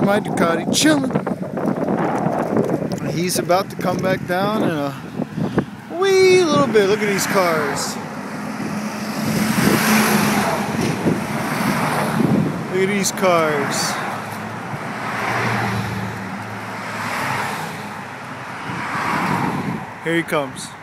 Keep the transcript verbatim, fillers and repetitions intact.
my Ducati, chilling. He's about to come back down in a wee little bit. Look at these cars. Look at these cars. Here he comes.